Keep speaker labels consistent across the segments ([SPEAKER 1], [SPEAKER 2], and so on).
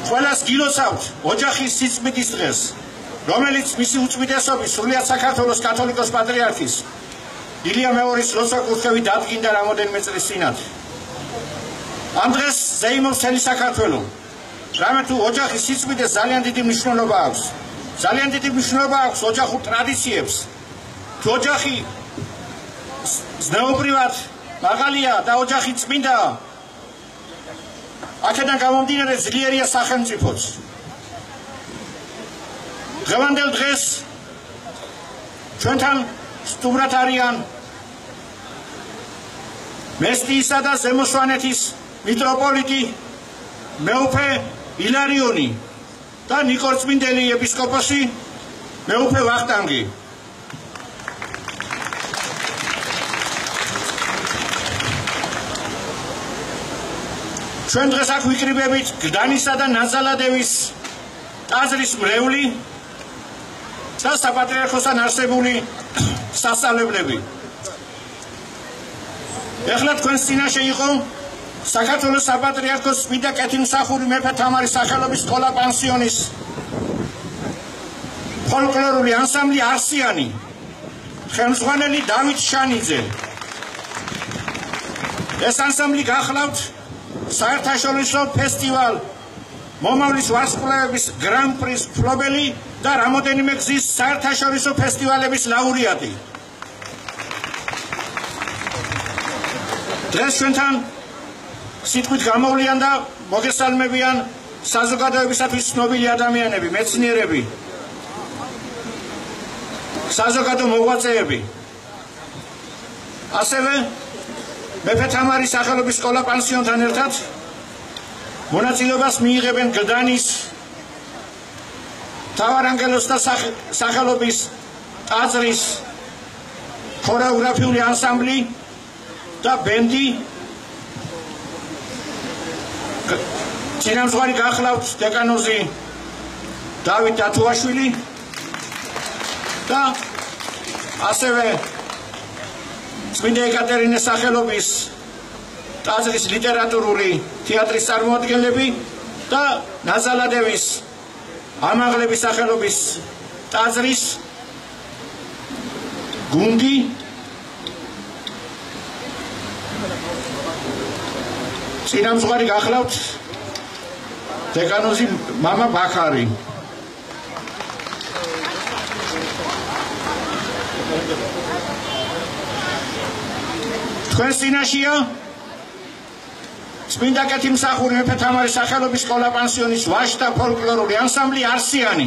[SPEAKER 1] ყველას გილოცავთ ოჯახის სიწმიდის დღეს, რომელიც მისი უწმიდესობის სრულიად საქართველოს კათოლიკოს პატრიარქის ილია მეორის ლოცვა-კურთხევით დადგინდა რამოდენიმე წლის წინათ. ამ დღეს ზეიმობს მთელი საქართველო, რამე თუ ოჯახის სიწმიდეს ძალიან დიდი მნიშვნელობა აქვს. ძალიან დიდი მნიშვნელობა აქვს ოჯახურ ტრადიციებს. თუ ოჯახი ზნეობრივად მაღალია და ოჯახი წმინდაა, აქედან გამომდინარე ძლიერია სახელმწიფოც. დღევანდელ დღეს ჩვენთან სტუმრად არიან მესტიისა და ზემო სვანეთის მიტროპოლიტი მეუფე ილარიონი და ნიკორწმინდელი ეპისკოპოსი მეუფე ვახტანგი. ჩვენ დღეს აქ ვიკრიბებით გდანისა და ნაზალადევის ტაძრის მრევლი და საპატრიარქოსთან არსებული სასწავლებლები. ეხლა თქვენს წინაშე იყო საქართველოს საპატრიარქოს წმინდა კეთილმსახური მეფე თამარის სახელობის სკოლა-პანსიონის ფოლკლორული ანსამბლი არსიანი, ხელმძღვანელი დავით შანიძე. ეს ანსამბლი გახლავთ საერთაშორისო ფესტივალ მომავლის ვარსკვლავების გრან-პრის მფლობელი და რამოდენიმე გზის საერთაშორისო ფესტივალების ლაურეატი. დღეს ჩვენთან სიტყვით გამოვლიან და მოგესალმებიან საზოგადოებისათვის ცნობილი ადამიანები, მეცნიერები, საზოგადო მოღვაწეები. ასევე მეფე თამარის სახელობის სკოლა-პანსიონთან ერთად მონაწილეობას მიიღებენ გლდანის მთავარანგელოზთა სახელობის ტაძრის ქორეოგრაფიული ანსამბლი და ბენდი. წინამძღვარი გახლავთ დეკანოზი დავით დათუაშვილი და ასევე წმინდა ეკატერინეს სახელობის ტაძრის ლიტერატურული თეატრის წარმოადგენლები და ნაზალადევის ამაღლების სახელობის ტაძრის გუნდი. წინამძღვარი გახლავთ დეკანოზი მამა ბაქარი. თქვენს წინაშეა წმინდა კეთილმსახური მეფე თამარის სახელობის სკოლა-პანსიონის ვაჟთა ფოლკლორული ანსამბლი არსიანი.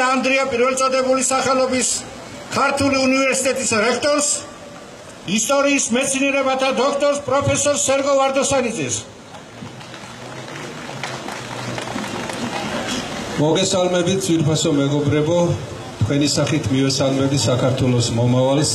[SPEAKER 1] ანდრია პირველწოდებული სახელობის ქართული უნივერსიტეტის რექტორს, ისტორიის მეცნიერებათა დოქტორს პროფესორ სერგო ვარდოსანიძეს.
[SPEAKER 2] მოგესალმებით, ძვირფასო მეგობრებო, თქვენი სახით მივესალმები საქართველოს მომავალს.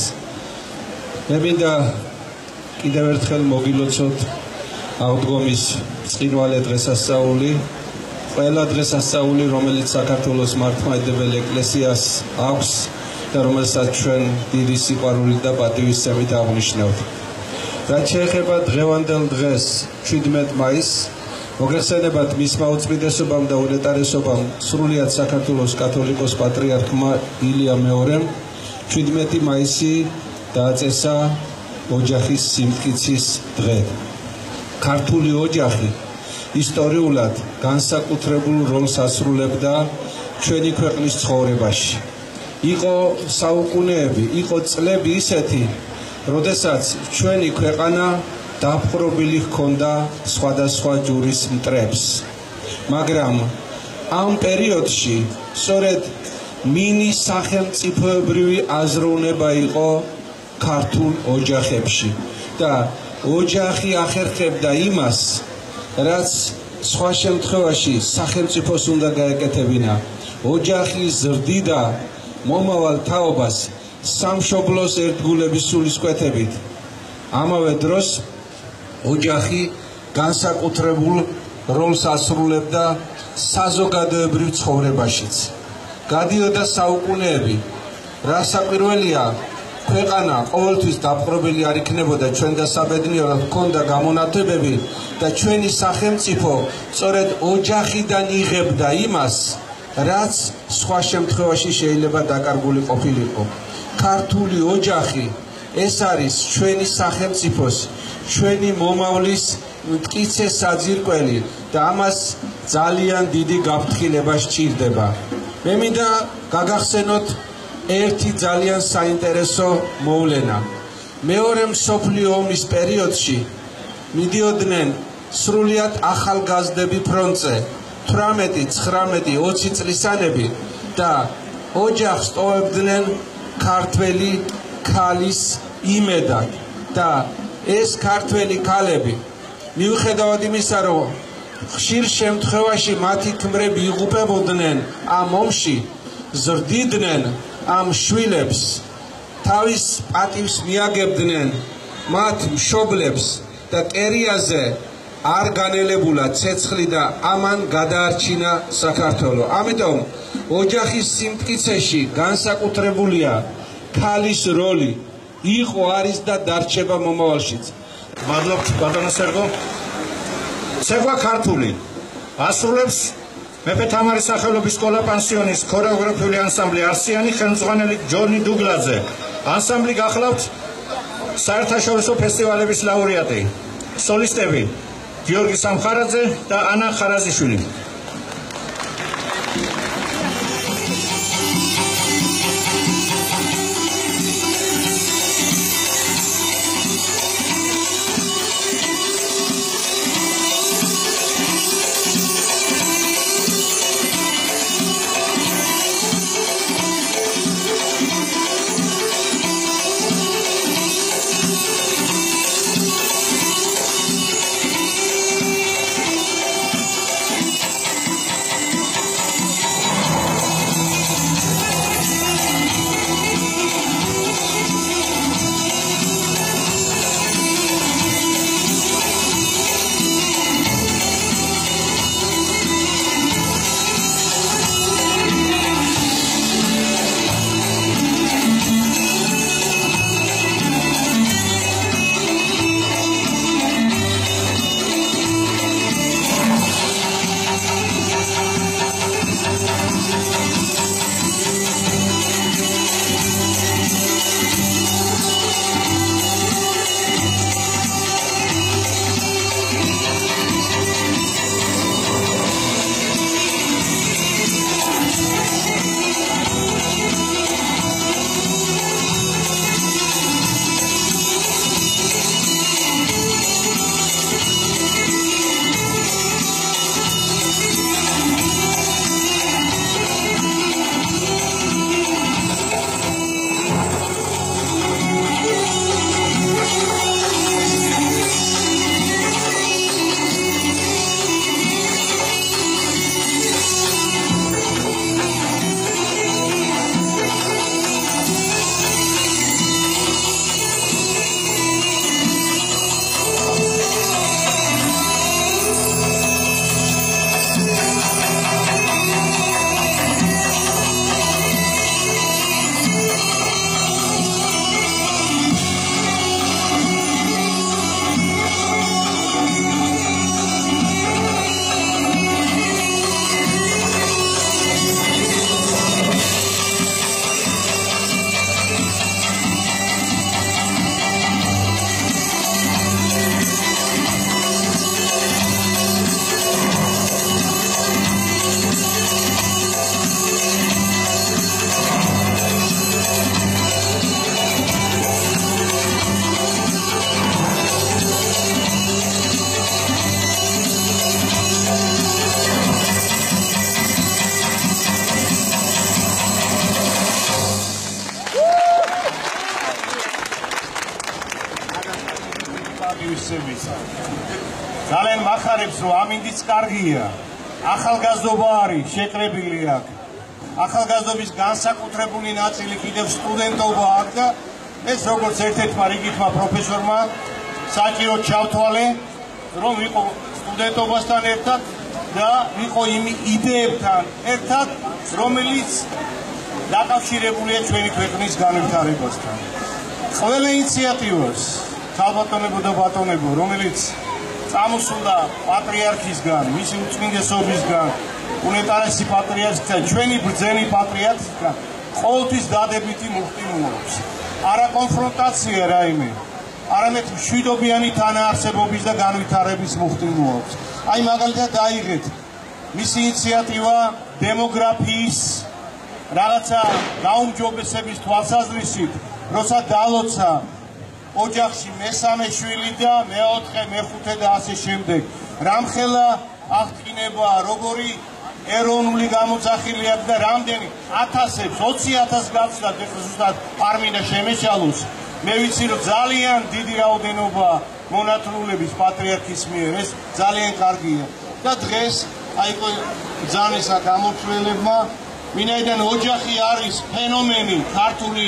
[SPEAKER 2] მე მინდა კიდევ ერთხელ მოგილოცოთ აღდგომის ბრწყინვალე დღესასწაული, ყველა დღესასწაული, რომელიც საქართველოს მართლმადიდებელი ეკლესიას აქვს და რომელსაც ჩვენ დიდი სიყვარული და პატივისცემით აღნიშნავთ. რაც შეეხება დღევანდელ დღეს, 17 მაისს, მოგეხსენებათ მისმა უწმიდესობამ და უნეტარესობამ სრულიად საქართველოს კათოლიკოს პატრიარქმა ილია მეორემ 17 მაისი დააწესა ოჯახის სიმტკიცის დღედ. ქართული ოჯახი ისტორიულად განსაკუთრებულ როლს ასრულებდა ჩვენი ქვეყნის ცხოვრებაში. იყო საუკუნეები, იყო წლები ისეთი, როდესაც ჩვენი ქვეყანა დაპყრობილი ჰქონდა სხვადასხვა ჯურის მტრებს. მაგრამ ამ პერიოდში სწორედ მინი სახელმწიფოებრივი აზროვნება იყო ქართულ ოჯახებში და ოჯახი ახერხებდა იმას, რაც სხვა შემთხვევაში სახელმწიფოს უნდა გაეკეთებინა. ოჯახი ზრდიდა მომავალ თაობას სამშობლოს ერთგულების სულისკვეთებით. ამავე დროს ოჯახი განსაკუთრებულ როლს ასრულებდა საზოგადოებრივ ცხოვრებაშიც. გადიოდა საუკუნეები, რა საკვირველია, ქვეყანა ყოველთვის დაპყრობილი არ იქნებოდა, ჩვენ და საბედნიეროდ ჰქონდა გამონათებები და ჩვენი სახელმწიფო სწორედ ოჯახიდან იღებდა იმას, რაც სხვა შემთხვევაში შეიძლება დაკარგული ყოფილიყო. ქართული ოჯახი ეს არის ჩვენი სახელმწიფოს, ჩვენი მომავლის მტკიცე საძირკველი და ამას ძალიან დიდი გაფრთხილება სჭირდება. მე მინდა გაგახსენოთ ერთი ძალიან საინტერესო მოვლენა. მეორე მსოფლიო ომის პერიოდში მიდიოდნენ სრულიად ახალგაზრდები ფრონტზე, 18, 19, 20 წლისანები და ოჯახს ტოვებდნენ ქართველი ქალის იმედად და ეს ქართველი ქალები მიუხედავად იმისა, რომ ხშირ შემთხვევაში მათი ქმრები იღუპებოდნენ ამ ომში, ზრდიდნენ ამ შვილებს, თავის პატივს მიაგებდნენ მათ მშობლებს და კერიაზე არ განელებულა ცეცხლი და ამან გადაარჩინა საქართველო. ამიტომ ოჯახის სიმტკიცეში განსაკუთრებულია ქალის როლი, იყო, არის და დარჩება მომავალშიც.
[SPEAKER 1] მადლობთ ბატონო სერგო. ცეკვა ქართული ასრულებს მეფე თამარის სახელობის სკოლა პანსიონის ქორეოგრაფიული ანსამბლი არსიანი ხელმძღვანელი ჯონი დუგლაძე. ანსამბლი გახლავთ საერთაშორისო ფესტივალების ლაურეატი, სოლისტები გიორგი სამხარაძე და ანა ხარაზიშვილი. ინტერესების. ძალიან მახარებს რომ ამინდიც კარგია. ახალგაზრდობა არის შეკრებილი აქ. ახალგაზრდობის განსაკუთრებული ნაწილი კიდევ სტუდენტობა აქ და ეს როგორც ერთ-ერთმა რიგითმა პროფესორმა საჭირო ჩავთვალე რომ იყო სტუდენტობასთან ერთად და იყო იმ იდეებთან ერთად რომელიც დაკავშირებულია ჩვენი ქვეყნის განვითარებასთან. ყველა ინიციატივას ქალბატონებო და ბატონებო რომელიც წამოსულა პატრიარქისგან, მისი უწმინდესობისგან, უნეტარესი პატრიარქისგან, ჩვენი ბრძენი პატრიარქისგან ყოველთვის დადებითი მუხტი მოაქვს. არა კონფრონტაცია რაიმე, არამედ მშვიდობიანი თანაარსებობის და განვითარების მუხტი მოაქვს. აი მაგალითად დაიღეთ მისი ინიციატივა დემოგრაფიის რაღაცა გაუმჯობესების თვალსაზრისით, როცა დალოცა ოჯახში მესამე შვილი და მეოთხე, მეხუთე და ასე შემდეგ. რამხელა აღთქმება, როგორი ეროვნული გამოძახილი აქვს და რამდენი 1000-ებს, 20,000 გაცვლათ ზუსტად არ მინდა შემეჩალოს. მე ვიცი რომ ძალიან დიდი რაოდენობა მონათლულების პატრიარქის მიერ ეს ძალიან კარგია. და დღეს აი ძალისა გამომცველებმა ვინაიდან ოჯახი არის ფენომენი ქართული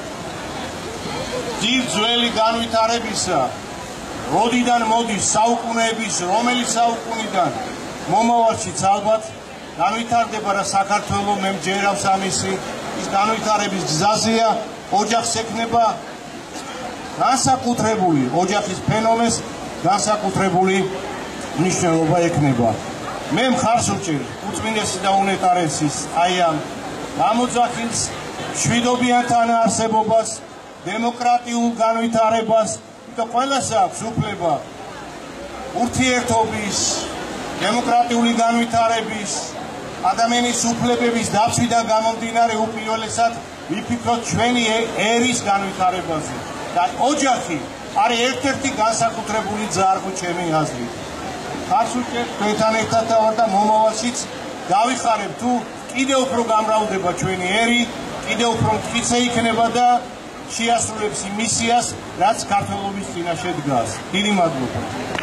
[SPEAKER 1] ძველი განვითარებისა, როდიდან მოდის საუკუნეების, რომელი საუკუნიდან მომავალშიც ალბათ განვითარდება და საქართველოს მე მჯერავს ამისი ის განვითარების გზაზეა, ოჯახს ექნება განსაკუთრებული, ოჯახის ფენომენს განსაკუთრებული მნიშვნელობა ექნება. მე მხარს ვჭერ უწმინდესი და უნეტარესის აი ამ გამოძახილს, მშვიდობიან თანაარსებობას, დემოკრატიულ განვითარებას და ყველას აქვს უფლება ურთიერთობის, დემოკრატიული განვითარების, ადამიანის უფლებების დაცვიდან გამომდინარე უპირველესად ვიფიქროთ ჩვენი ერის განვითარებაზე. და ოჯახი არის ერთ-ერთი განსაკუთრებული ძარღვი ჩემი აზრით. ხარს ვუჭერთ თქვენთან ერთად ვარ და მომავალშიც გავიხარებ თუ კიდევ უფრო გამრავლდება ჩვენი ერი, კიდევ უფრო მტკიცე იქნება და შეასრულებს იმ მისიას, რაც ქართველობის წინაშე დგას. დიდი მადლობა.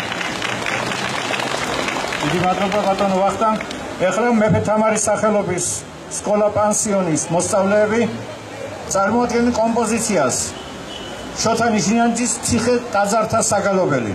[SPEAKER 1] დიდი მადლობა ბატონო ვახტანგ. ეხლა მეფე თამარის სახელობის სკოლა-პანსიონის მოსწავლეები წარმოადგენენ კომპოზიციას შოთა ნიშნიანძის ციხე ტაძართა საგალობელი.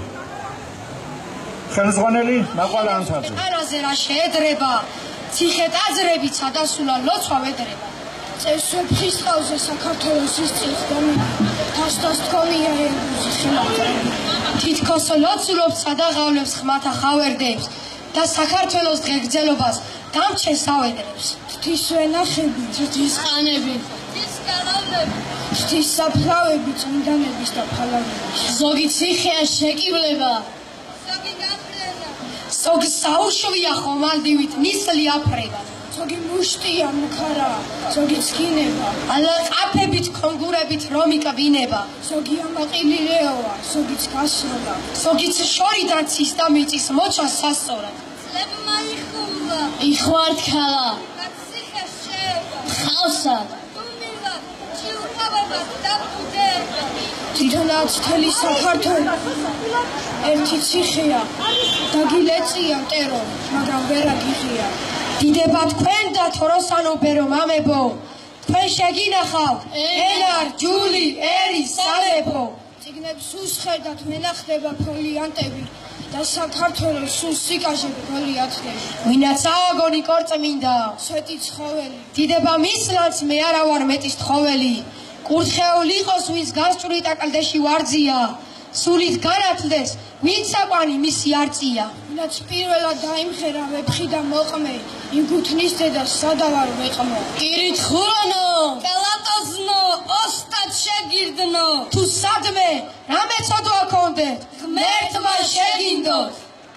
[SPEAKER 1] ხელმძღვანელი მაყვალა ანთაძე.
[SPEAKER 3] არაზე რა შეედრება, ციხე ტაძრებიცა დასულა ლოცვა ვედრება. წესვებხის ყავზე საქართველოს ის წიხდანი თასთას თქონია ერბუზი ხელატრები. თითქოს ლოცულობს სადაღავლებს ხმათა ხავერდებს და საქართველოს დღეგრძელობას დამჩენს ავედრებს. ღვთის ვენახები, ღვთის ყანები, ღვთის გალავნები, ღვთის საფლავები, წმინდანების და ფალავების. ზოგი ციხეა შეკივლება, ზოგი გაფრენა, ზოგი საუშვია ხომალდივით ნისლი აფრება. ზოგი მუშტია მუქარა, ზოგი ცქინება, ალაყაფებით კონგურებით რომი კბინება. ზოგი ამაყილილეოა, ზოგიც გასროლა, ზოგიც შორიდან ცის და მიწის მოჩა სასწორად. ლებმა იხულა, იხვარtkala, ციხე შეება, ხავსად, დუმილად, ჭიუყავებად დაბუდება. თვითონაც მთელი საქართველო ერთი ციხეა, დაგილეწია მტერო, მაგრამ ვერ აგიღია. დიდება თქვენ და თოროსანო ბერო მამებო, თქვენ შეგინახავთ ენარ, ჯული, ერი, სამეფო. წიგნებს უსხერდათ მენახდება ფოლიანტები და საქართველოს სულ სიკაშები ფოლიათლები. ვინაც ააგონი კორწმინდა, სვეტი ცხოველი. დიდება მისლანს მე არა ვარ მეტის თხოველი. კურთხეულ იყოს ვინც გასწვრიტა კლდეში ვარძია. სულით განათლდეს ვინც საყვანი მისი არწია. ვინაც პირველად დაიმღერა ვეფხი და მოყმე, იმ გუთნის დედას სადავარ ვეყმო. კირითხულანო, კელატოზნო, ოსტად შეგირდნო. თუ სადმე რამე ცოდვა კონდეთ, ღმერთმა შეგინდოთ.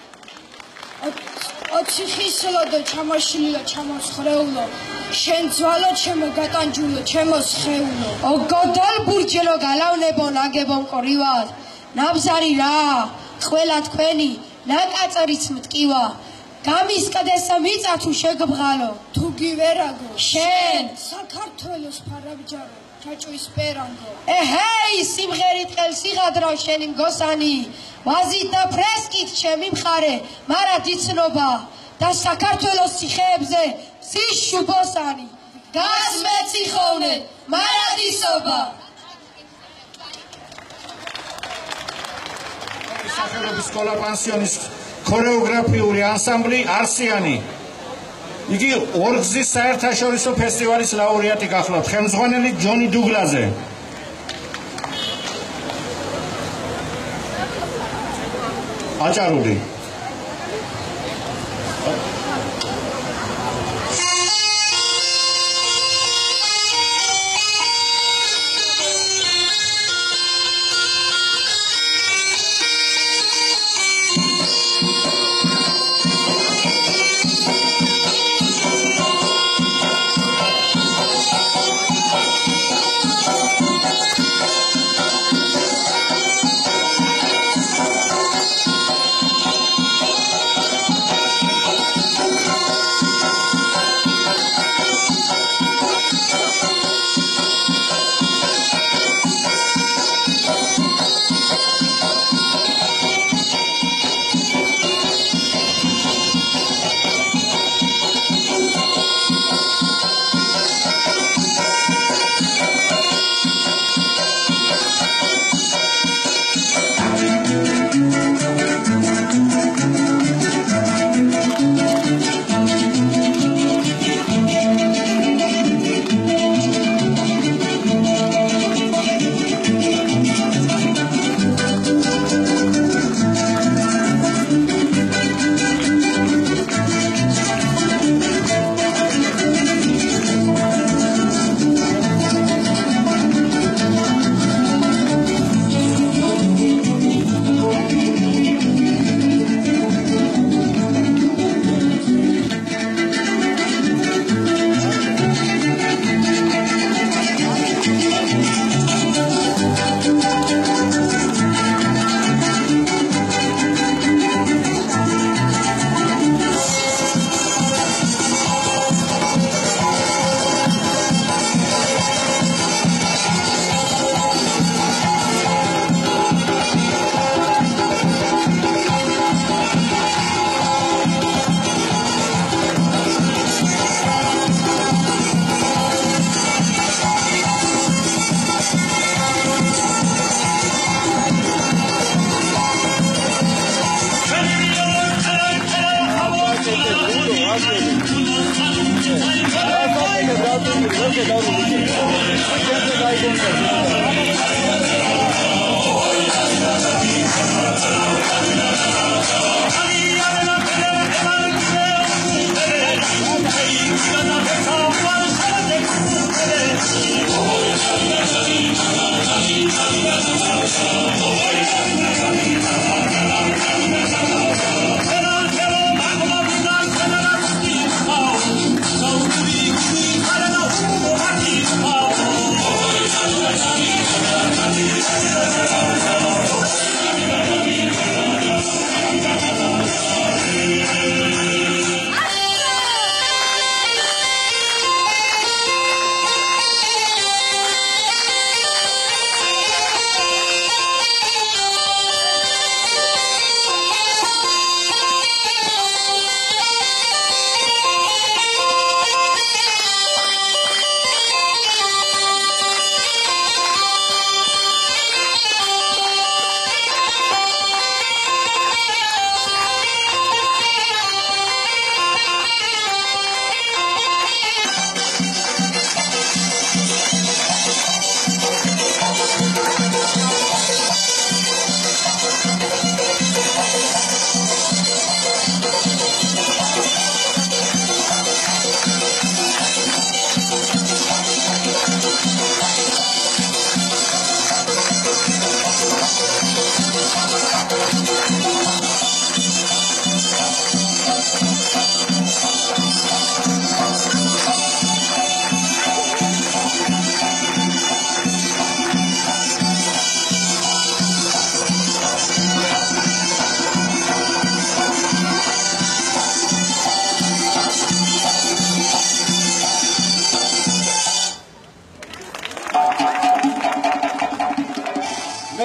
[SPEAKER 3] ოციხისლოდო ჩამოშლილო ჩამოსხრეულო, შენ ძვალო ჩემო გატანჯულო ჩემო სხეულო. ოგოდალბურჯელო გალავნებო ნაგებო მყრივად, ნაბზარი რა, ყველა თქვენი ნაკაწრიც მტკივა. გამისკდესა მიწა თუ შეგბღალო თუ გივერაგო შენ საქართველოს ფარაბჯარო ჩაჭვის პერანგო ეჰეი სიმღერით ყელს იღადრავ შენი მგოსანი ვაზით და ფრესკით ჩემი მხარე მარა დიცნობა და საქართველოს ციხეებზე მზის შუბოსანი გასმეციხოვნე მარადისობა
[SPEAKER 1] სახელობის სკოლა პანსიონის ქორეოგრაფიული ანსამბლი არსიანი იგი ორგზის საერთაშორისო ფესტივალის ლაურეატი გახლავთ ხელმძღვანელი ჯონი დუგლაზე აჭარული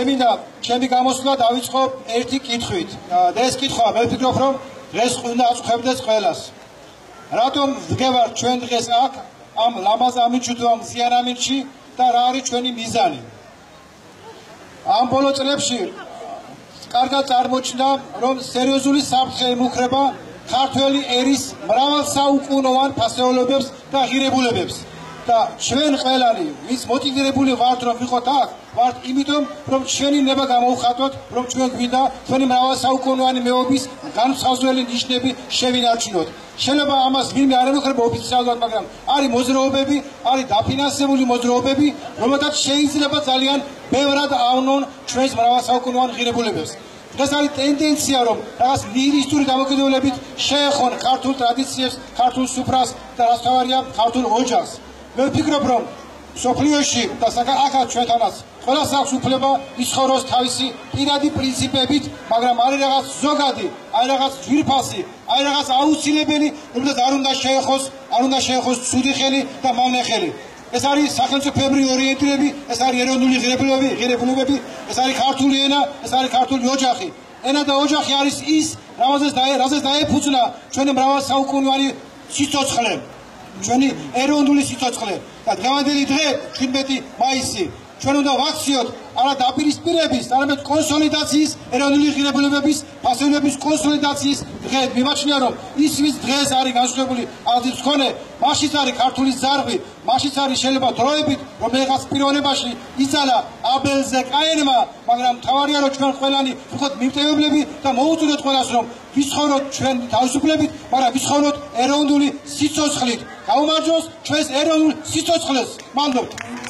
[SPEAKER 4] მე მინდა ჩემი გამოსვლა დავიწყო ერთი კითხვით. და ეს კითხვა მე ვფიქრობ, რომ დღეს უნდა აწუხებდეს ყველას. რატომ ვდგევართ ჩვენ დღეს აქ ამ ლამაზ ამინჩში თუ ამ ზიან ამინჩში და რა არის ჩვენი მიზანი? ამ ბოლო წლებში კარგად წარმოჩნდა, რომ სერიოზული საფრთხე ემუქრება ქართველი ერის მრავალსაუკუნოვან ფასეულობებს და ღირებულებებს. და ჩვენ ყველანი, ვინც მოტივირებული ვართ, რომ ვიყოთ აქ, ვართ იმიტომ, რომ ჩვენი ნება გამოვხატოთ, რომ ჩვენ გვინდა ჩვენი მრავალსაუკუნოვანი მეობის განმსაზღვრელი ნიშნები შევინარჩუნოთ. შეიძლება ამას ვინმე არ ემუქრება ოფიციალურად, მაგრამ არის მოძრაობები, არის დაფინანსებული მოძრაობები, რომელთაც შეიძლება ძალიან ბევრად ავნონ ჩვენს მრავალსაუკუნოვან ღირებულებებს. დღეს არის ტენდენცია, რომ რაღაც ნიჰილისტური გამოკიდებულებით შეეხონ ქართულ ტრადიციებს, ქართულ სუფრას და რაც თავარია ქართულ ოჯახს. მე ვფიქრობ, რომ სოფლიოში და აქაც ჩვენთანაც ყველას აქვს უფლება იცხოვროს თავისი პირადი პრინციპებით, მაგრამ არის რაღაც ზოგადი, არის რაღაც ძვირფასი, არის რაღაც აუცილებელი, რომელსაც არ უნდა შეეხოს ცუდი ხელი და მავნე ხელი. ეს არის სახელმწიფოებრივი ორიენტირება, ეს არის ეროვნული ღირებულებები, ეს არის ქართული ენა, ეს არის ქართული ოჯახი. ენა და ოჯახი არის ის, რაზეც დაეფუძნა ჩვენი მრავალსაუკუნოვანი სიცოცხლე, ჩვენი ეროვნული სიცოცხლე. და დღევანდელი დღე 17 მაისი ჩვენ უნდა ვაქციოთ არა დაპირისპირების, არამედ კონსოლიდაციის, ეროვნული ღირებულებების, ფასეულობების კონსოლიდაციის დღე. მიმაჩნია, რომ ის ვის დღეს არის განსხვავებული ალდის მქონე, მაშინ არის ქართული ზარღვი, მაშინ არის შეიძლება დროებით, რომ რაღაც პიროვნებაში იცალა აბელზე კაინმა, მაგრამ თავარია, რომ ჩვენ ყველანი ვიყოთ მიმტევებლები და მოუწოდოთ ყველას, რომ ვიცხოვროთ ჩვენ თავისუფლებით, მაგრამ ვიცხოვროთ ეროვნული სიცოცხლით. გაუმარჯოს ჩვენს ეროვნულ სიცოცხლეს. მადლობთ.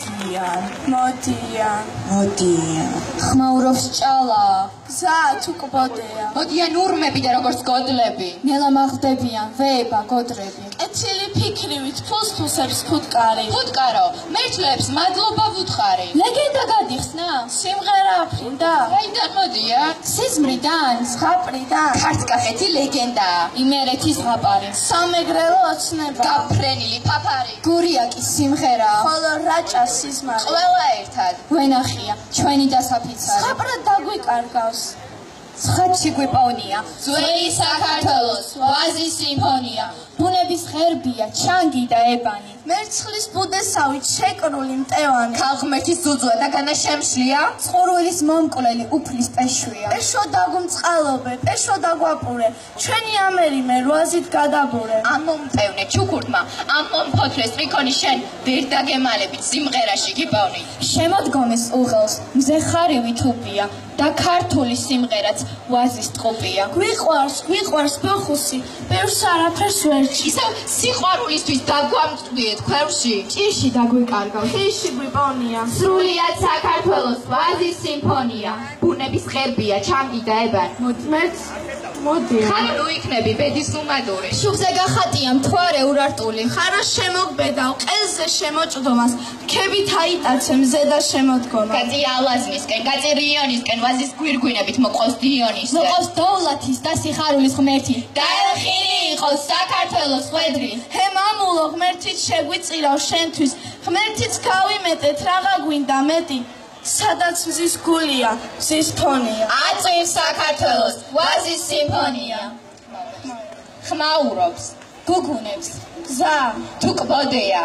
[SPEAKER 5] მოდიან ხმაურობს ჭალა გზა თუ კვდია მოდიან ურმები და როგორც გოდლები ნელა მაღდებიან ვეება გოდრები კეთილი ფიქრივით ფუსფუსებს ფუტკარო მერჩლებს მადლობა ვუთხარი ლეგენდა გადიხსნა სიმღერა აფრინდა რაიდან მოდიან სიზმრიდან ზღაპრიდან ქართკახეთი ლეგენდა იმერეთის ზღაპარი სამეგრელო ოცნება გაფრენილი ფაფარი გურიაკის სიმღერა ხოლო რაჭა სიზმარი ყველა ერთად გვენახია ჩვენი დასაფიცარი ზღაპრად დაგვიკარგავს ცხადში გვიპოვნია ძველი საქართველოს ვაზის სიმფონია ბუნების ღერბია ჩანგი და ებანი მერცხლის ბუდესავით შეკრული მტევანი ქალღმერთის ძუძუა და განა შემშლია წყურვილის მომკვლელი უფლის პეშვია პეშო დაგუმწყალობე პეშო დაგვაპურე ჩვენი ამერიმე რვაზით გადაბურე ამ მომტევნე ჩუქურთმა ამ მომფოთლეს ტრიქონი შენ ვერ დაგემალებით სიმღერაში გიპოვნი შემოდგომეს უღელს მზე ხარივი თუპია და ქართული სიმღერაც ვაზის ტყუპია გვიყვარს ბახუსი ბევრს არაფერს ვერჩი ისევ სიყვარულისთვის დაგვამწვდიეთ ქვევში ჭირში დაგვიკარგავ ხეში გვიპოვნია სრულიად საქართველოს ვაზის სიმფონია ბუნების ღერბია ჩანგი და ებანი მოდიან ხარ ნუ იქნები ბედის ნუმადური შუბზე გახატია მთვარე ურარტული ხარა შემოგბედავ ყელზე შემოჭდომას ქებით აიტაცე მზე და შემოდგომა გაწი ალაზნისკენ გაწი რიონისკენ ვაზის გვირგვინებით მოყავს დიონისკენ მოყავს დოვლათის და სიხარულის ღმერთი და ელხილი იყოს საქართველოს ხვედრი ჰე მამულო ღმერთით შეგვიწირავ შენთვის ღმერთიც გავიმეტეთ რაღა გვინდა მეტი სადაც მზის გულია მზის ფონია აწვევს საქართველოს ვაზის სიმფონია ხმაურობს გუგუნებს გზა თუ კვდია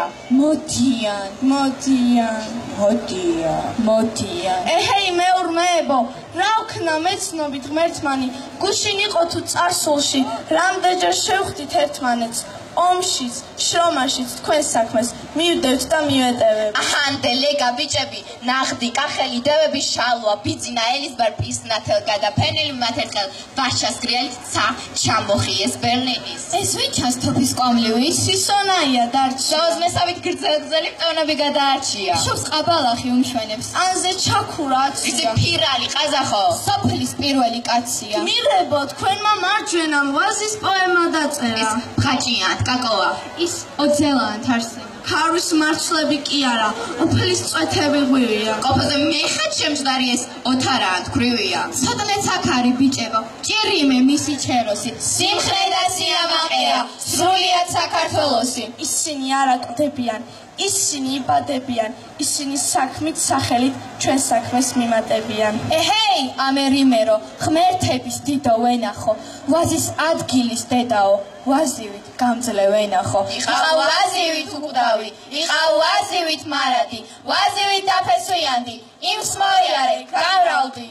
[SPEAKER 5] მოდიან ეჰეი მეურმეებო რა ვქნა მეცნობით ღმერთმანი გუშინ იყო თუ წარსულში რამდენჯერ შევხვდით ერთმანეთს ომშიც, შრომაშიც, თქვენ საქმეს მივდევთ და მივეტევებ. აჰანდე ლეგა ბიჭები, ნაღდი, კახელი, დევები, შალვა, ბიძინა, ელისბარ, პისნათელ, გადაფენილი მათერყელ, ვაშას გრიალით, ცა, ჩამოხიეს ბერლინის. ეს ვინ ჩანს თოფის კვამლივი? სისონაია დარჩია. ზავზმესავით გრძელი მტევნები გადაარჩია. შობს ყაბალახი უმშვენებს. ანზე ჩაქურაც. იცი ფირალი, ყაზახო. სოფლის პირველი კაცია. მირებო, თქვენმა მარჯვენამ ვაზის პოემა დაწერა. ბღაჭიან კაკოა ის ოძელან თარსება ქარის მარცვლები კი არა უფლის წვეთები ღვივია ყოფაზე მეხად შემჯდარი ეს ოთარად ქრივია სოდნეც აქ არის ბიჭებო ჭირიმე მისი ჩეროსი სიმხრე და სიამაყეა სრულიად საქართველოსი ისინი არ აკდებიან ისინი იბადებიან, ისინი საქმით სახელით ჩვენ საქმეს მიმატებიან. ეჰეი, ამერიმერო, ღმერთების დიდო ვენახო, ვაზის ადგილის დედაო, ვაზივით გამძლე ვენახო. იყავ ვაზივით უკვდავი, იყავ ვაზივით მარადი, ვაზივით დაფესვიანდი, იმს მოიარე, გამრავლდი.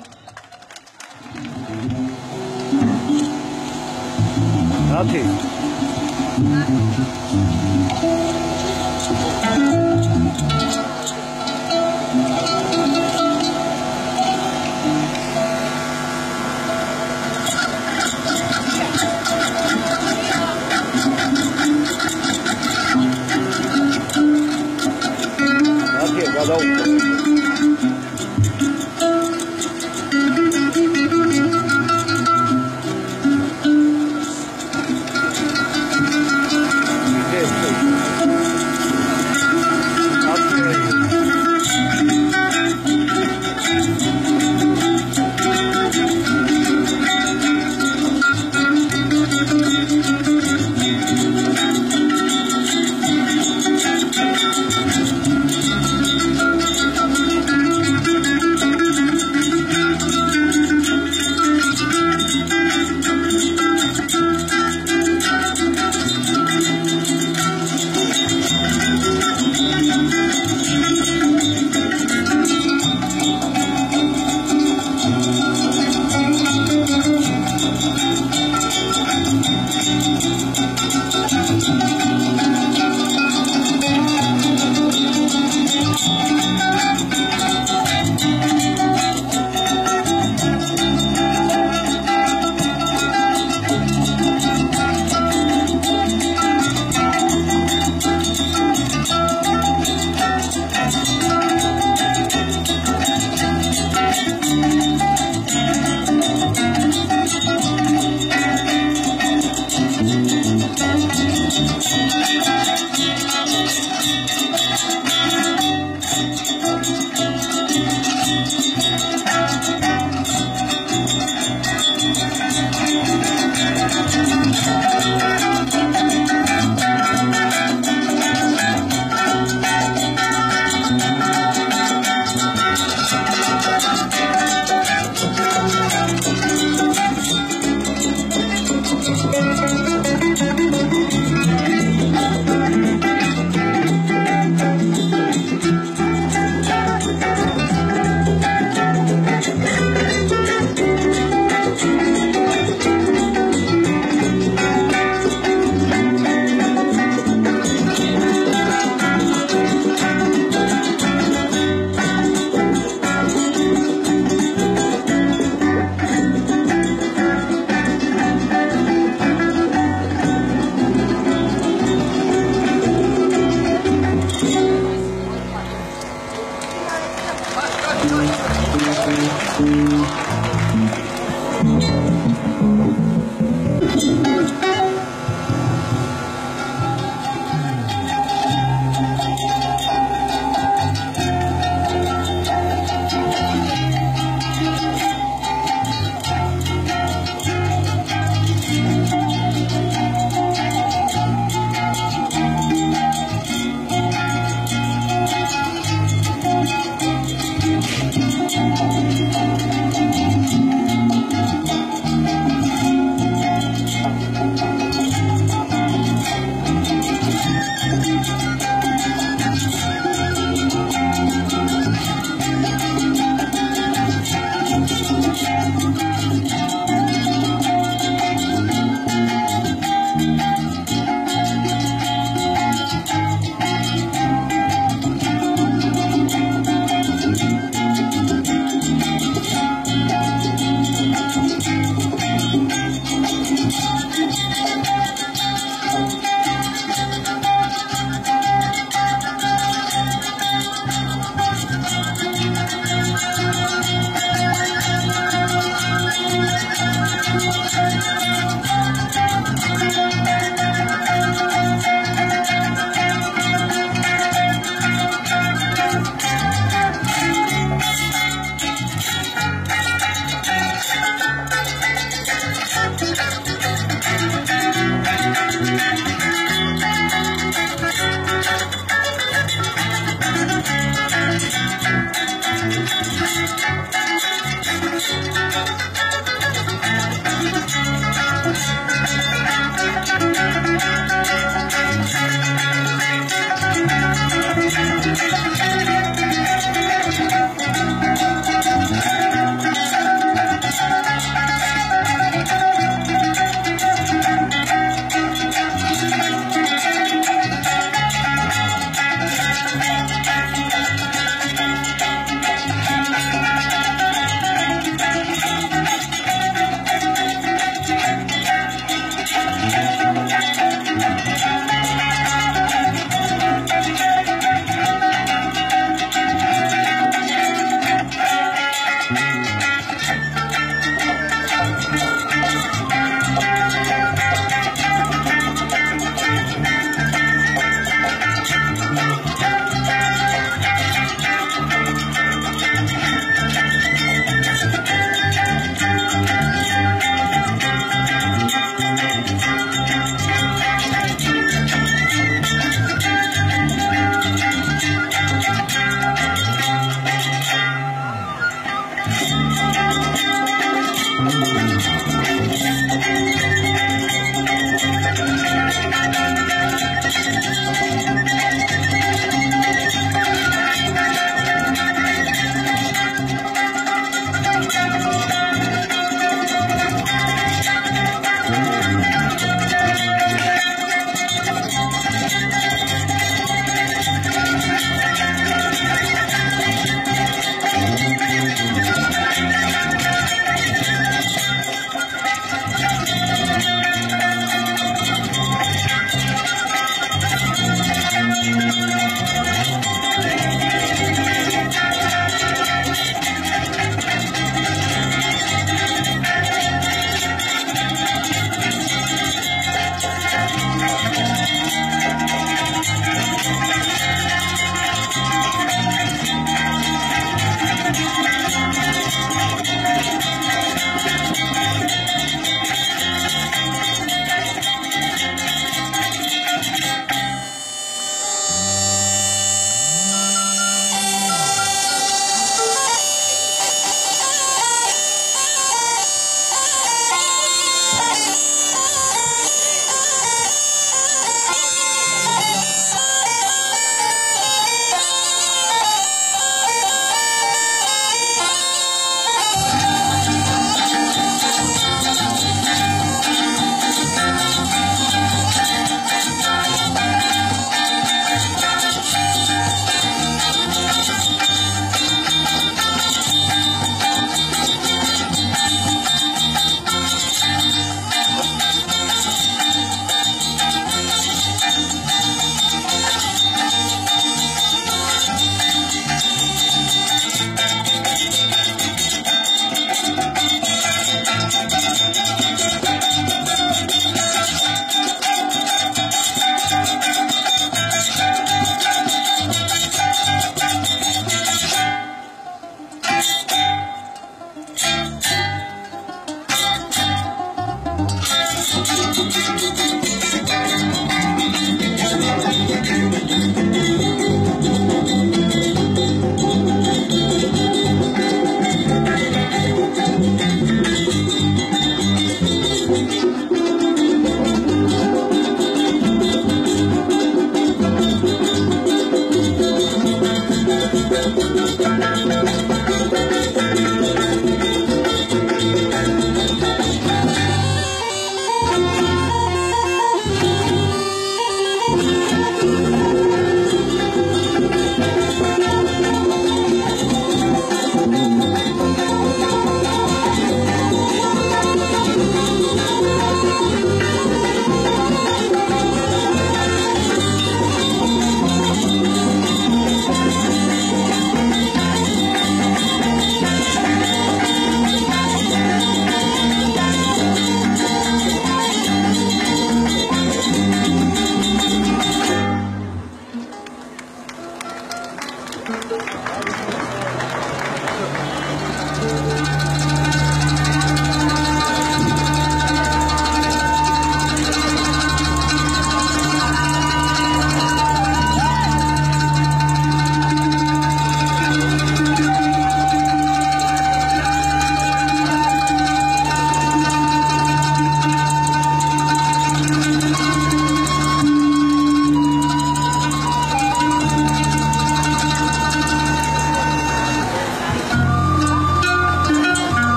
[SPEAKER 1] რათი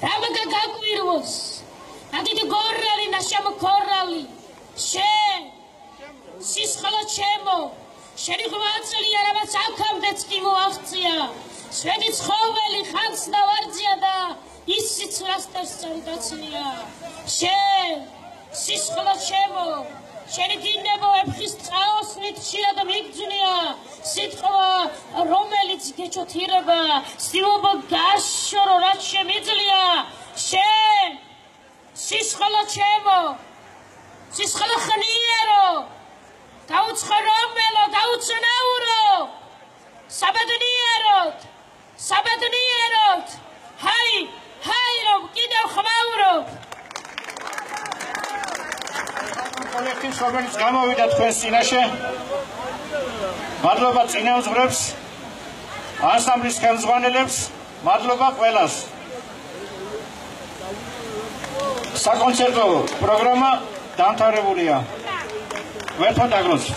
[SPEAKER 6] რამაგა გაგვირვოს ადიდი გორალი ნაშამო ქორალი შენ სისხლო ჩემო შენი ღვაწლია რამაც აქამდეც კი მოაღწია შვედი ცხოველი ხანს დავარძია და ის სიცრასტევს წარდაცნია შენ სისხლო ჩემო შენი დინებო ეფხის წყაოსნით შიად მიგძვნია სიტყვა რომელიც გეჩოთირება სიუბო გაშორო რაც შემიძლია შენ სისხლო ჩემო სისხლო ხნიერო გაუცხრომელო გაუცნაურო საბედნიეროდ ჰაი რომ კიდევ ხმაურო
[SPEAKER 1] კოლექტივს რომელიც გამოვიდა თქვენს წინაშე მადლობა წინამძღვრებს ანსამბლის ხელმძღვანელებს მადლობა ყველას საკონცერტო პროგრამა დამთავრებულია ვერთა დაგროცით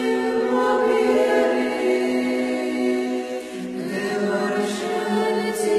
[SPEAKER 7] Let's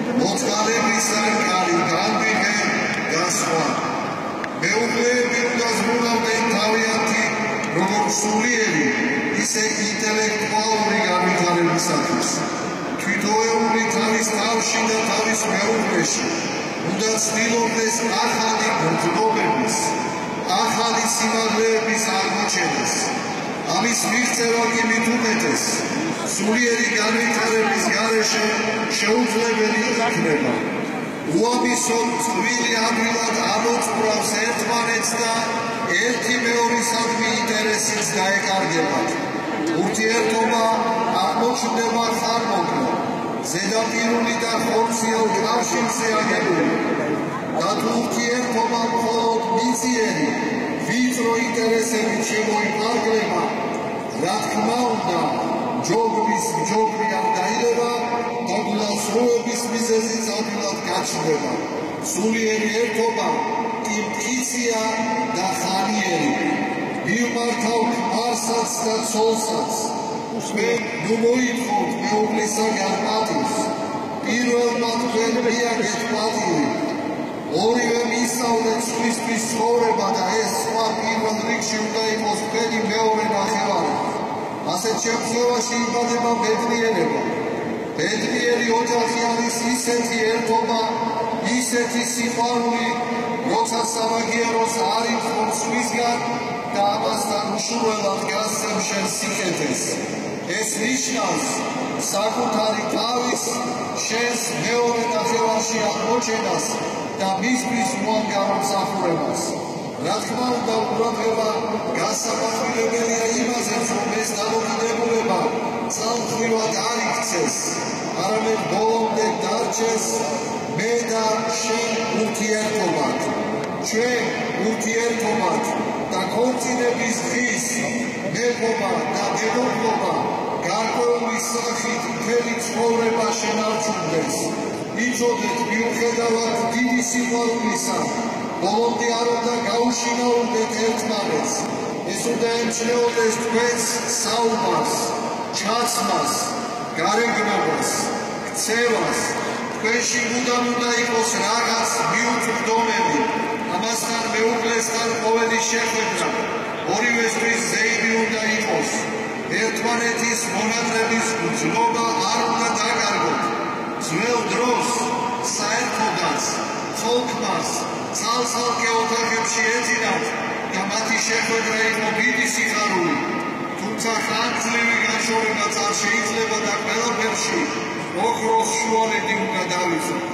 [SPEAKER 7] მოწყალების კარი განვიღე და სხვა მეუღლეები უნდა ზრუნავდნენ თავიანთი როგორც სულიერი ისე ინტელექტუალური განვითარებისათვის თვითოეული თავის თავში და თავის მეუღლეში უნდა ცდილობდეს ახალი გრძნობების ახალი სიმაღლეების აღმოჩენას ამის მიღწევა კი მით უმეტეს სულიერი განვითარების გარეშე შეუძლებელი იქნება უამისოდ წვრილი ადგილად ამოწურავს ერთმანეთს და ერთი მეორისადმი ინტერესიც დაეკარგებათ ურთიერთობა აღმოჩნდება ხარმოკლე ზედაპირული და ხორციელ კავშირზე აგებული და თუ ურთიერთობა მხოლოდ მიწიერი ვიწრო ინტერესებით შემოიფარგლება რა თქმა უნდა ჯოგვის ჯოგრი არ დაილევა და გულასროების მიზეზიც ადვილად გაჩნდება სულიერი ერთობა კი მტკიცია და ხანიერი მივმართავთ არსაც და ცოლსაც ჩვენ ნუ მოითხოვთ მეუღლისაგან პატივს პირველმა თქვენ მიაგეთ პატივი ორივე მისწავლეთ სხვისთვის ცხოვრება და ეს სხვა პირველ რიგში უნდა იყოს თქვენი მეორე ნახევარი ასეთ შემთხვევაში იბადება ბედნიერება ბედნიერი ოჯახი არის ისეთი ერთობა ისეთი სიყვარული როცა სამაგიეროს არ იხდom სხვისგან და ამასთან უშურველად გასცემ შენ სიკეთეს ეს ნიშნავს საკუთარი თავის შენს მეორე ნახევარში აღმოჩენას და მისთვის უანგარ მსახურებას რა თქმა უნდა ყურადღება გასაფრთხილებელია იმაზეც რომ ეს დამოკიდებულება ძალმხრივად არ იქცეს არამედ ბოლომდე დარჩეს მე და შენ ურთიერთობად ჩვენ ურთიერთობად და ქორწინების დღის მეფობა და დედოფლობა გარკვეული სახით მთელი ცხოვრება შენარჩუნდეს იცოდეთ მიუხედავად დიდი სიყვარულისა ბოლომდე არ უნდა გაუშინაურდეთ ერთმანეთს ეს უნდა ემჩნეოდეს თქვენს საუბარს ჩაცმას გარეგნობას ქცევას თქვენში მუდამ უნდა იყოს რაღაც მიუწვდომები ამასთან მეუღლესთან ყოველი შეხვედრა ორივესთვის ზეიმი უნდა იყოს ერთმანეთის მონატრების გრძნობა არ უნდა დაკარგოთ ძველ დროს საერთოდაც ხალხმას ცალ-ცალკე ოთახებში ეძინათ და მათი შეხვედრა იყო დიდი სიხარული თუმცა ხანგრძლივი განშორებაც არ შეიძლება და ყველაფერში ოქროს შუალედი უნდა დავიცვათ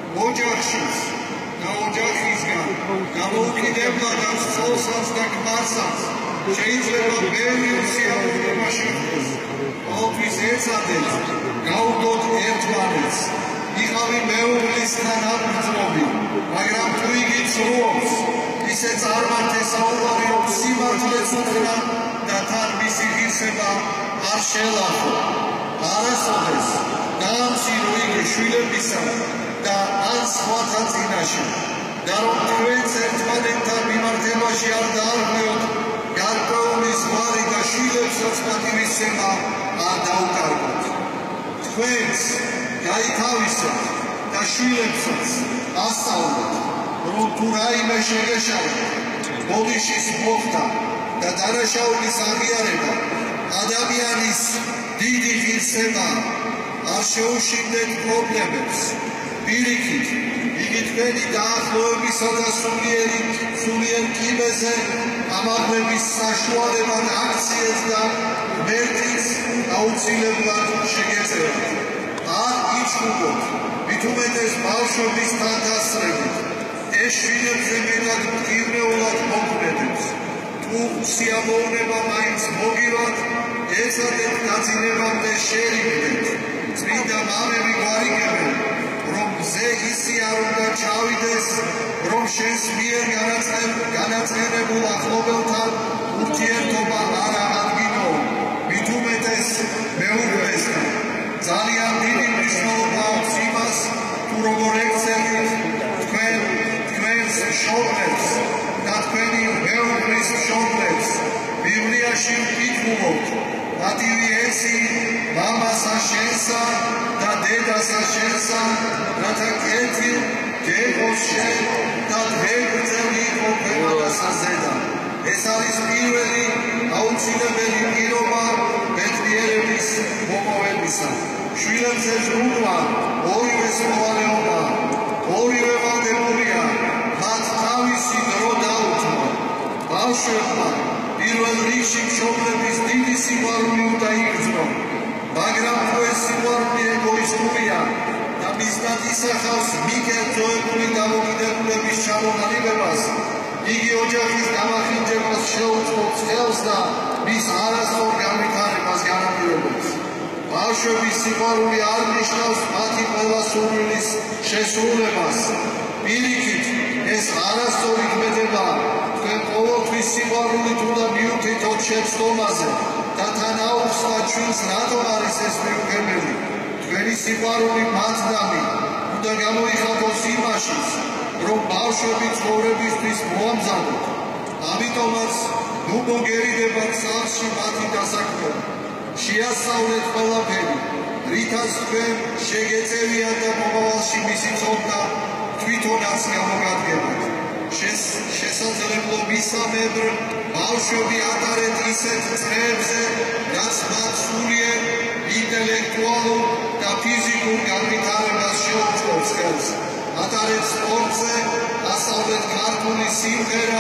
[SPEAKER 7] ოჯახშიც და ოჯახისგან გამოუკიდებლად ცოლსაც და ქმარსაც შეიძლება ბევრი უსიამოვნება შეხვდეს ყოველთვის ეცადეთ გავდოთ ერთმანეთს იყავი მეუღლისთან აბრძნობი მაგრამ თუ იგი ცრუობს ისე წარმართე საუბარი რომ სიმართლეც უთხრა და თან მისი ღირსება არ შეელახო არასოდეს დაამცირო იგი შვილებისა და ან სხვათა წინაშე და რომ თქვენც ერთმანეთთან მიმართებაში არ დაარღვიოთ გარკვეული ზღვარი და შვილებსაც პატივისცემა არ დაუკარგოთ თქვენც გაითავისეთ და შვილებსაც ასწავლეთ რომ თუ რაიმე შეგეშალოთ ბოდიშის მოხდა და დანაშაულის აღიარება ადამიანის დიდი ღირსება არ შეუშინდეთ პრობლემებს პირიქით იგი თქვენი დაახლოებისა და სულიერ კიბეზე ამაღლების საშუალებად აქციეს და ღმერთიც აუცილებლად შეგეწევათ არ იჩხუბოთ მით უმეტეს ბავშვებისთან დასწრებით ეს შვილებზე მეტად მტკივნეულად მოქმედებს თუ სიამოვნება მაინც მოგივათ ეცადეთ გაძინებამდე შერიგდეთ წმინდა მამები გვარიგებენ რომ მზე ისი არ უნდა ჩავიდეს რომ შენს მიერ განაცხენებულ ახლობელთან ურთიერთობა არ აღადგინო მით უმეტეს მეუღლესთან ძალიან დიდი მნიშვნელობა აქვს იმას თუ როგორ ეკცევით თქვენს შობლებს და თქვენი მეუღლის შობლებს ბიბლიაში ვკითხულობთ მადივი ესი მამასა შენსა და დედასა შენსა რათა კეთილ გეგოს შენ და დღეგრძელი იყო ქვეყანა საზედა ეს არის პირველი აუცილებელი პირობა ბედნიერების მოპოვებისა შვილებზე ზრუნვა ორივე სრულარეობა ორივე ვალდებულია მათ თავისი დრო დაუთმო ბავშვებმა პირველ რიგში მშობლების დიდი სიყვარული უნდა იგრძნო მაგრამ თუ ეს სიყვარული ეგოისტურია და მისდად ისახავს მიკერძოებული დამოკიდებულების ჩამოყალიბებას იგი ოჯახის დამახინჯებას შეუწყობს ხელს და მის არასწორ განვითარებას განაპირობებს ბავშვების სიყვარული არ ნიშნავს მათი ყველა სურვილის შესრულებას პირიქით ეს არასწორი ქმედება თქვენ ყოველთვის სიყვარულით უნდა მიუთითოთ შეცდომაზე და თან აუხსნათ ჩვენს რატომ არის ეს მიუღებელი თქვენი სიყვარული მათდამი უნდა გამოიხატოს იმაშიც რომ ბავშვები ცხოვრებისთვის მოამზადოთ ამიტომაც ნუ მოგერიდებათ სახლში მათი დასაქმება შეასწავლეთ ყველაფერი რითაც თქვენ შეგეწევიათ და მომავალში მისი ცოდნა თვითონაც გამოგადგებათ შესაძლებლო მისამებრ ბავშვები ატარეთ ისეთ წრეებზე რაც მათ სულიერ ინტელექტუალურ და ფიზიკურ განვითარებას შეუწყობს ხელს ატარეთ სპორტზე ასწავლეთ ქართული სიმღერა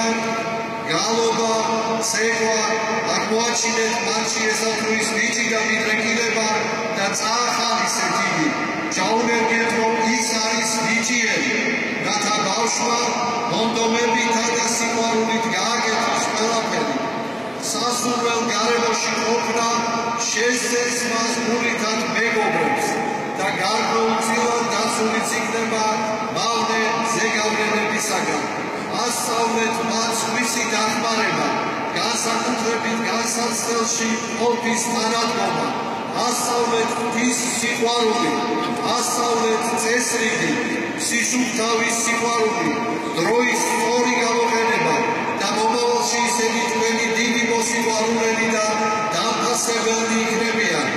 [SPEAKER 7] გალობა ცეკვა აღმოაჩინეთ მათში ესატყვის ნიჭი და მიდრეკილება და წაახალისეთ იგი ჩაუნერგეთ რომ ის არის ნიჭიერი რათა ბავშვმა მონდომებითა და სიყვარულით გააკეთოს ყველაფერი სასურველ გარემოში ყოფნა შესძენს მას გულითად მეგობრებს და გარკვეულწილად დაცულიც იქნება მავნე ზეგავლენებისაგან ასწავლეთ მათ სხვისი დახმარება განსაკუთრებით განსაცდელში ყოფის თანადგომა ასწავლეთ ღვთის სიყვარული ასწავლეთ წესრიგი სისუფთავის სიყვარული დროის სწორი გამოყენება და მომავალში ისეთი თქვენი დიდი მოსიყვარულები და დამფასებელნი იქნებიან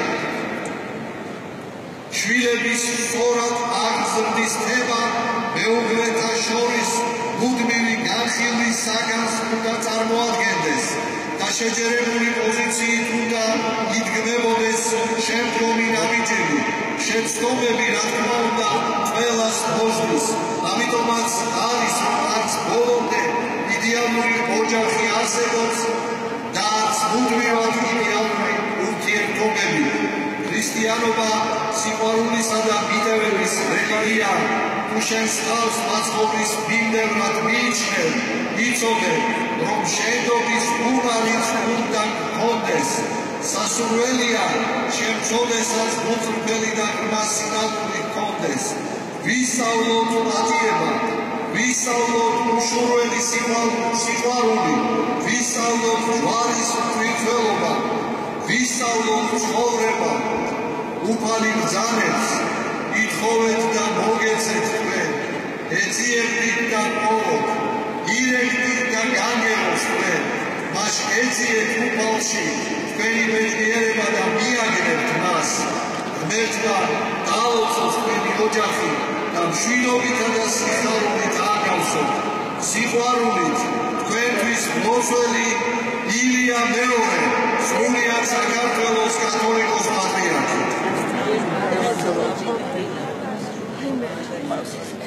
[SPEAKER 7] შვილების სწორად აღზრდის თემა მეუღლეთა შორის მუდმივი განხილვის საგანს უნდა წარმოადგენდეს და შეჯერებული პოზიციით უნდა იდგმებოდეს შემდგომი ნაბიჯები შეცდომები რა თქმა უნდა ყველას მოსდის ამიტომაც არის არც ბოლომდე იდეალური ოჯახი არსებობს და არც მუდმივად იდეალური ურთიერთობები ქრისტიანობა სიყვარულისა და მიტევების რელიგია თუ შენს თავს მაცხოვრის მიმდევრად მიიჩნევ იცოდე რომ შენდობის უნარიც უნდა გქონდეს სასურველია შემწოდესაც მოწრფელი და ღრმა სინამდვილე გქონდეს ვისწავლოთ პატიება ვისწავლოთ უშურველი სიყვარული ვისწავლოთ ჯვარის მტკიცველობა ვისწავლოთ ცხოვრება უფალი ბრძანებს ითხოვეთ და მოგეცეთ თქვენ ეძიებდით და გპოვოთ ირექდით და განგებოს თქვენ მას ეძიეთ უფალში თქვენი ბედნიერება და მიაგნებთ მას ღმერთმა დაალოცოს თქვენი ოჯახი და მშვიდობითა და სიხარულით ააგავსოთ სიყვარულით თქვენთვის მოწველი ილია მეორე სრულიად საქართველოს კათოლიკოს პატრიარქი